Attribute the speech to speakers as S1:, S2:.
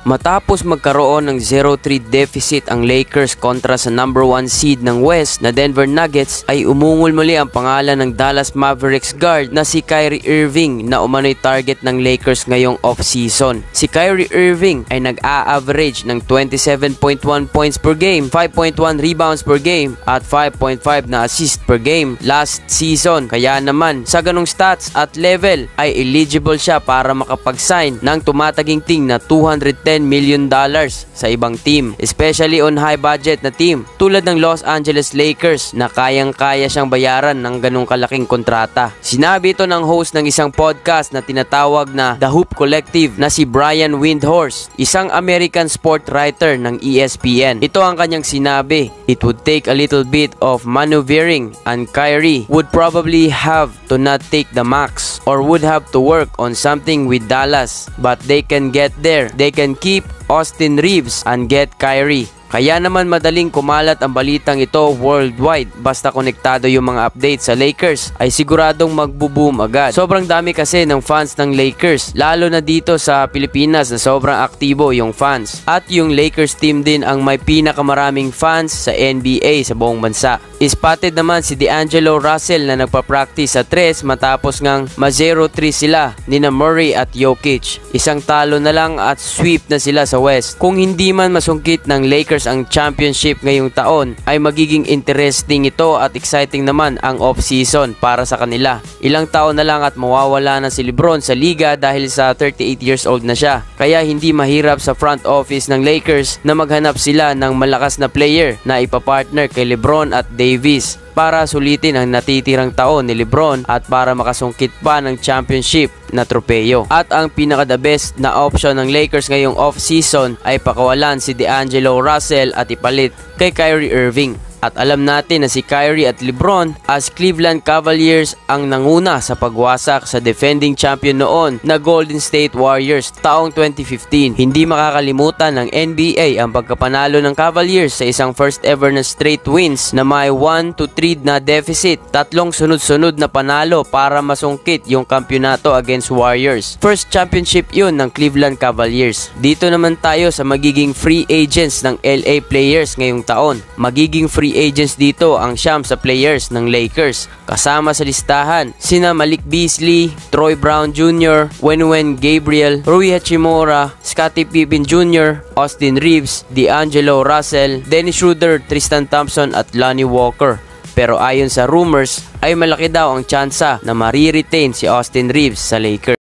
S1: Matapos magkaroon ng 0-3 deficit ang Lakers kontra sa number 1 seed ng West na Denver Nuggets, ay umungol muli ang pangalan ng Dallas Mavericks guard na si Kyrie Irving na umano'y target ng Lakers ngayong off-season. Si Kyrie Irving ay nag-a-average ng 27.1 points per game, 5.1 rebounds per game at 5.5 na assist per game last season. Kaya naman sa ganong stats at level ay eligible siya para makapag-sign ng tumataginting na $210 million sa ibang team, especially on high budget na team tulad ng Los Angeles Lakers na kayang-kaya siyang bayaran ng ganong kalaking kontrata. Sinabi ito ng host ng isang podcast na tinatawag na The Hoop Collective na si Brian Windhorst, isang American sport writer ng ESPN. Ito ang kanyang sinabi: "It would take a little bit of maneuvering and Kyrie would probably have to not take the max or would have to work on something with Dallas, but they can get there. They can keep Austin Reeves and get Kyrie." Kaya naman madaling kumalat ang balitang ito worldwide. Basta konektado yung mga updates sa Lakers ay siguradong magbo-boom agad. Sobrang dami kasi ng fans ng Lakers, lalo na dito sa Pilipinas na sobrang aktibo yung fans. At yung Lakers team din ang may pinakamaraming fans sa NBA sa buong bansa. Spotted naman si D'Angelo Russell na nagpa-practice sa 3 matapos ngang ma-0-3 sila nina Murray at Jokic. Isang talo na lang at sweep na sila sa West. Kung hindi man masungkit ng Lakers ang championship ngayong taon, ay magiging interesting ito at exciting naman ang off-season para sa kanila. Ilang taon na lang at mawawala na si LeBron sa liga dahil sa 38 years old na siya. Kaya hindi mahirap sa front office ng Lakers na maghanap sila ng malakas na player na ipapartner kay LeBron at Davis para sulitin ang natitirang taon ni LeBron at para makasungkit pa ng championship na tropeyo. At ang pinaka-the best na option ng Lakers ngayong off-season ay pakawalan si D'Angelo Russell at ipalit kay Kyrie Irving. At alam natin na si Kyrie at LeBron as Cleveland Cavaliers ang nanguna sa pagwasak sa defending champion noon na Golden State Warriors taong 2015. Hindi makakalimutan ng NBA ang pagkapanalo ng Cavaliers sa isang first ever na straight wins na may 1-3 na deficit. 3 sunod-sunod na panalo para masungkit yung kampyonato against Warriors. First championship yun ng Cleveland Cavaliers. Dito naman tayo sa magiging free agents ng LA players ngayong taon. Magiging free agents dito ang siyam sa players ng Lakers. Kasama sa listahan sina Malik Beasley, Troy Brown Jr., Wenyen Gabriel, Rui Hachimura, Scottie Pippen Jr., Austin Reeves, D'Angelo Russell, Dennis Schroeder, Tristan Thompson at Lonnie Walker. Pero ayon sa rumors ay malaki daw ang tsansa na mariretain si Austin Reeves sa Lakers.